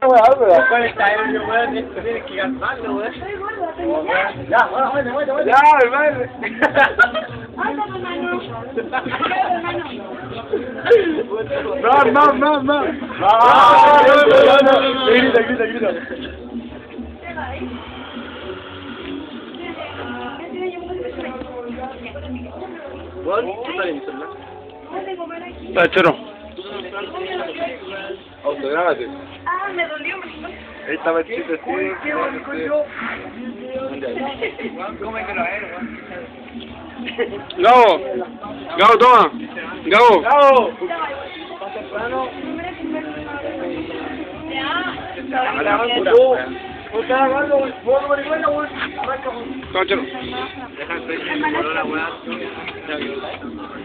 weá, weón. ¿Cuál está ebrio, weón? Esto tienes que calmarlo, weón. Ya, bueno. Ya, hermano. No. Grita. Choro. Autográbate. Ah, me dolió. Ahí estaba el chiste, sí. Qué bonito yo. Gabo, toma. Gabo. ¡Chao! No te hagas algo, weón. Vos no marihuana, weón. Arranca, weón. Chao, Choro. Deja el pecho y la weón.